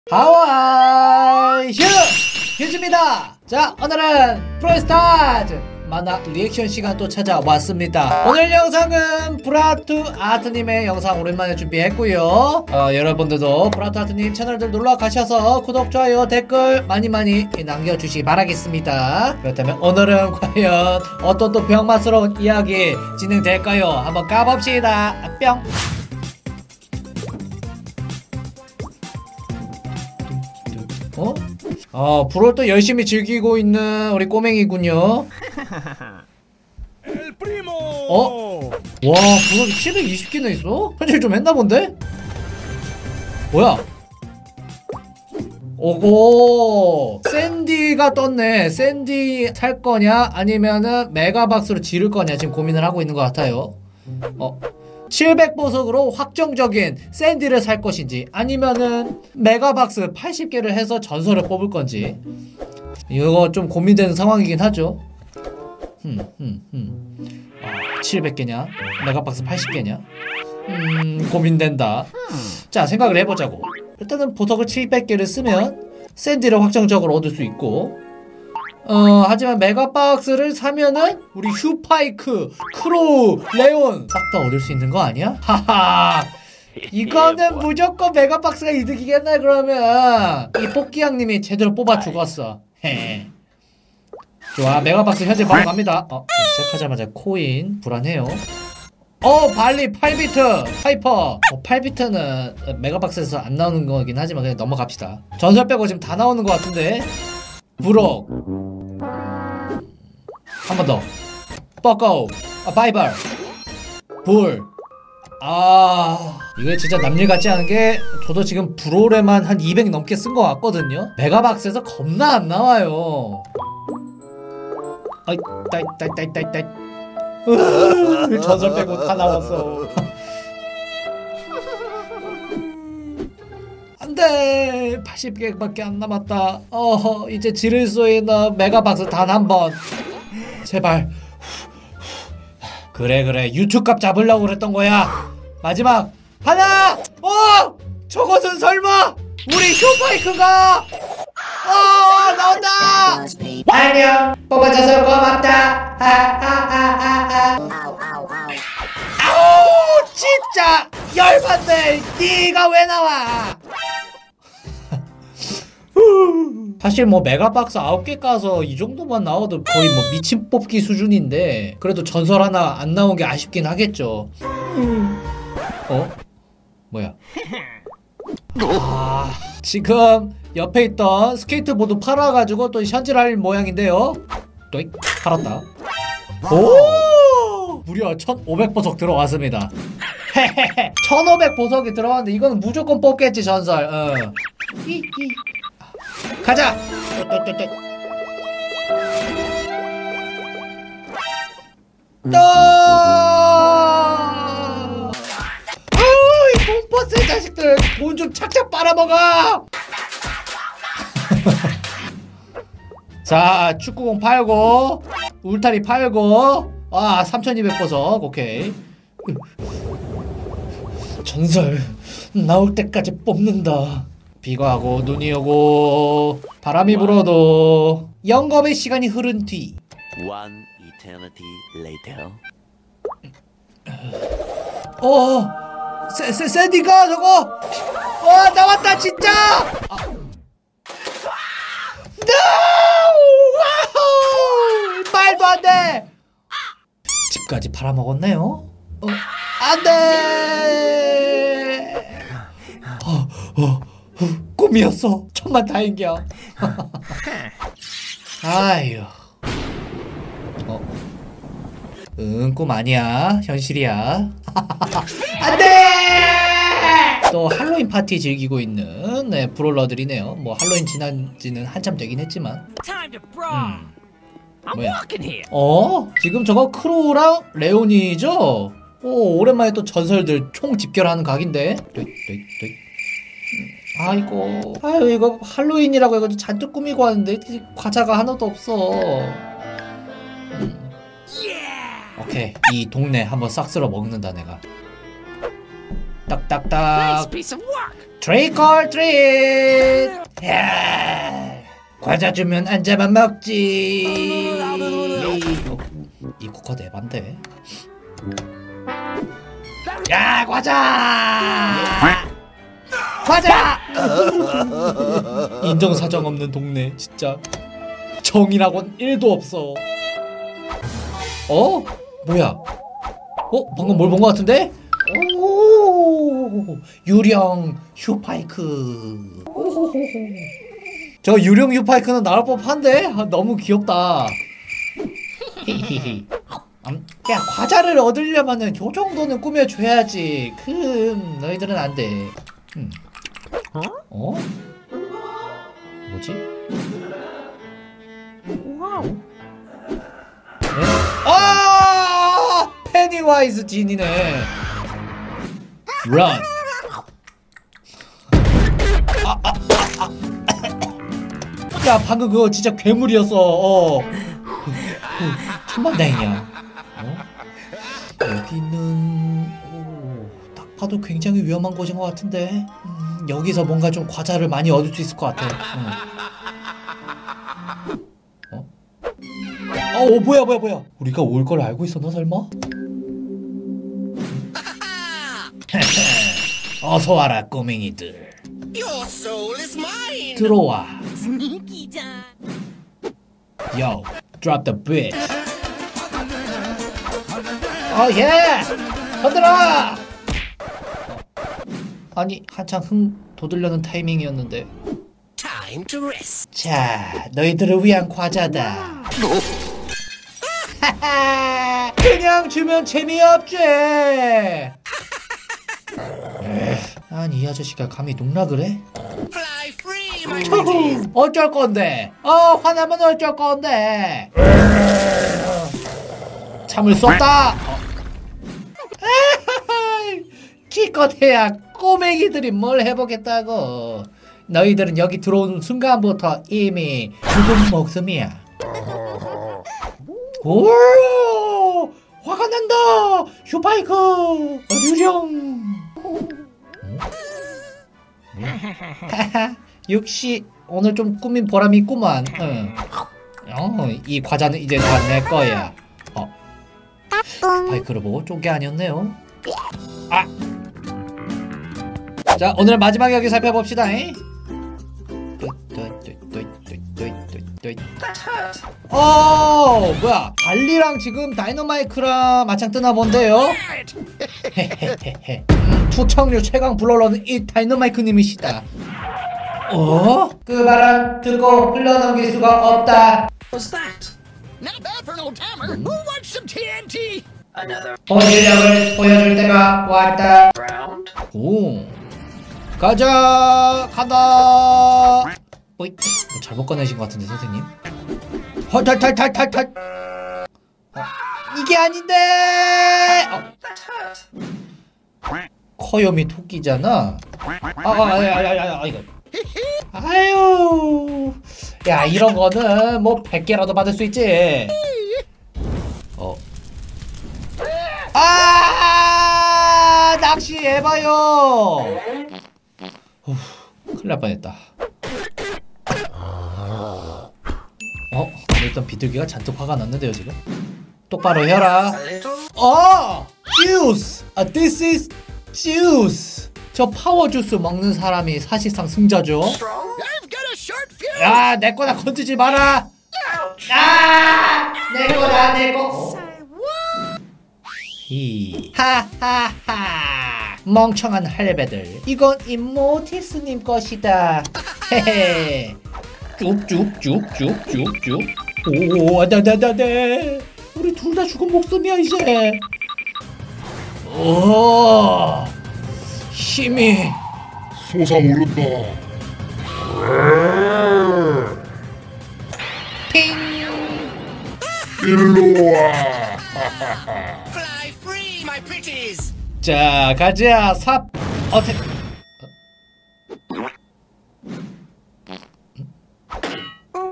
하와이 휴즈입니다. 자, 오늘은 프로스타즈 만화 리액션 시간 또 찾아왔습니다. 오늘 영상은 브라투 아트님의 영상 오랜만에 준비했고요. 여러분들도 브라투 아트님 채널들 놀러 가셔서 구독, 좋아요, 댓글 많이 남겨주시기 바라겠습니다. 그렇다면 오늘은 과연 어떤 또 병맛스러운 이야기 진행될까요? 한번 까봅시다. 뿅. 불을 또 열심히 즐기고 있는 우리 꼬맹이군요. 와, 불이 720개나 있어? 현질 좀 했나 본데? 뭐야? 오고 샌디가 떴네. 샌디 살 거냐 아니면은 메가박스로 지를 거냐 지금 고민을 하고 있는 것 같아요. 700보석으로 확정적인 샌디를 살 것인지 아니면은 메가박스 80개를 해서 전설을 뽑을 건지 이거 좀 고민되는 상황이긴 하죠. 700개냐 메가박스 80개냐 고민된다. 자, 생각을 해보자고. 일단은 보석을 700개를 쓰면 샌디를 확정적으로 얻을 수 있고, 하지만 메가박스를 사면은 우리 휴파이크, 크로우, 레온 싹 다 얻을 수 있는 거 아니야? 하하, 이거는 무조건 메가박스가 이득이겠네. 그러면 이 뽑기양님이 제대로 뽑아 죽었어. 좋아, 메가박스 현재 바로 갑니다. 시작하자마자 코인 불안해요. 발리 8비트 하이퍼. 8비트는 메가박스에서 안 나오는 거긴 하지만 그냥 넘어갑시다. 전설 빼고 지금 다 나오는 거 같은데. 브록 한 번 더. 뻐꺼 바이벌 불. 이거 진짜 남일 같지 않은 게 저도 지금 브롤에만 한 200 넘게 쓴 거 같거든요. 메가박스에서 겁나 안 나와요. 따이 전설 빼고 다 나왔어. 안돼, 80개밖에 안 남았다. 이제 지를 수 있는 메가박스 단 한 번 제발. 그래 유튜브 값 잡으려고 그랬던 거야. 마지막 하나. 저것은 설마 우리 휴파이크가 나온다. 안녕, 뽑아줘서 고맙다. 아우, 진짜 열받네. 네가 왜 나와? 사실 뭐 메가박스 9개 까서 이 정도만 나와도 거의 뭐 미친 뽑기 수준인데, 그래도 전설 하나 안 나온 게 아쉽긴 하겠죠. 뭐야? 지금 옆에 있던 스케이트보드 팔아가지고 또 현질할 모양인데요. 또이 팔았다. 오! 무려 1500보석 들어왔습니다. 1500보석이 들어왔는데 이거는 무조건 뽑겠지, 전설. 가자! 이 pom버스 자식들 돈 좀 착착 빨아먹어! 자, 축구공 팔고 울타리 팔고 3200보석 오케이. 전설 나올 때까지 뽑는다. 비가 하고 눈이 오고 바람이 불어도 영겁의 시간이 흐른 뒤 One eternity later. 샌디가 저거 나왔다 진짜. 와우, 말도 안 돼. 집까지 팔아먹었네요. 안 돼. 꿈이었어. 천만 다행이야. 아유. 꿈 아니야. 현실이야. 안 돼! 또 할로윈 파티 즐기고 있는 브롤러들이네요. 뭐 할로윈 지난 지는 한참 되긴 했지만. 뭐야? 지금 저거 크로우랑 레온이죠? 오랜만에 또 전설들 총 집결하는 각인데. 아이고, 이거 할로윈이라고 해가지고 잔뜩 꾸미고 왔는데 과자가 하나도 없어. 오케이, 이 동네 한번 싹 쓸어 먹는다 내가. 딱딱딱. 트릭 올 트릿. 야, 과자 주면 앉아만 먹지. 이 코커 대반데. 야, 과자. 과자. 인정사정 없는 동네. 진짜 정이라곤 1도 없어. 어? 뭐야? 어? 방금 뭘 본 것 같은데? 오, 유령 휴파이크. 오호호호. 저 유령 휴파이크는 나올 법한데? 아, 너무 귀엽다. 야, 과자를 얻으려면은 요 정도는 꾸며줘야지. 너희들은 안 돼. 어? 뭐지? 네? 아! 페니와이즈 진이네. 런. 야, 방금 그거 진짜 괴물이었어. 천만다행이야. 여기는 딱 봐도 굉장히 위험한 곳인 것 같은데. 여기서 뭔가 좀 과자를 많이 얻을 수 있을 것 같아. 뭐야? 우리가 올 걸 알고 있었나 설마? 어서 와라 꼬맹이들. 들어와. Yo, drop the beat. 예! 흔들어! 아니, 한창 흥 돋으려는 타이밍이었는데. 자, 너희들을 위한 과자다. 그냥 주면 재미없지. 아니, 이 아저씨가 감히 농락을 해? 어쩔 건데? 화나면 어쩔 건데? 참을 수 없다. 기껏해야 꼬맹이들이 뭘 해보겠다고. 너희들은 여기 들어오는 순간부터 이미 죽은 목숨이야. 오, 화가 난다. 휴파이크 유령. 역시 오늘 좀 꾸민 보람이 있구만. 이 과자는 이제 다 내 거야. 바이크를 보고 쫀 게 아니었네요. 자, 오늘 마지막 이야기 살펴봅시다. 뭐야, 발리랑 지금 다이너마이크랑 맞짱 뜨나 본데요. 투척류 최강 불러러는 이 다이너마이크님이시다. 그 말은 듣고 흘러넘길 수가 없다. 본실력을 보여줄 때가 왔다. 오, 가자, 간다. 어이, 잘못 꺼내신 것 같은데 선생님. 헐탈탈탈탈탈. 이게 아닌데. 커요미 토끼잖아. 이거. 아유, 야, 이런 거는 뭐 100개라도 받을 수 있지. 낚시 해봐요. 큰일 날 뻔했다. 일단 비둘기가 잔뜩 화가 났는데요 지금. 똑바로 해라. 주스. This is juice. 저 파워 주스 먹는 사람이 사실상 승자죠. 야, 내 거다 건드지 마라. 내 거다, 내 거. 하하하. 멍청한 할배들. 이건 임모티스님 것이다. 헤헤. 쭉쭉쭉쭉쭉쭉. 오, 나나나네. 우리 둘 다 죽은 목숨이야 이제. 오, 힘이 솟아오른다. 핑. 일로 와. Fly free, my pretties. 자, 가자. 삽. 어택.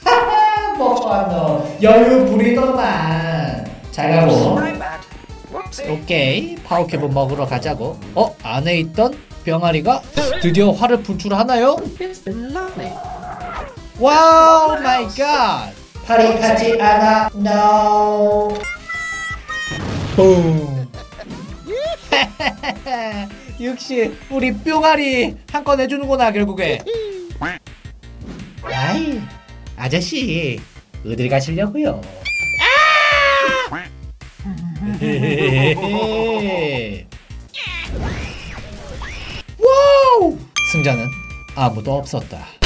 하하, 뭐가 너 여유 부리더만. 잘 가고. 오케이, 파워캡은 먹으러 가자고. 안에 있던 병아리가 드디어 활을 분출하나요? 와우 마이 갓. 팔이 가지 않아. No. 붐. 역시 우리 뿅아리 한 건 해주는구나 결국에. 아이 아저씨 어딜 가시려고요? 아! 와우! 승자는 아무도 없었다.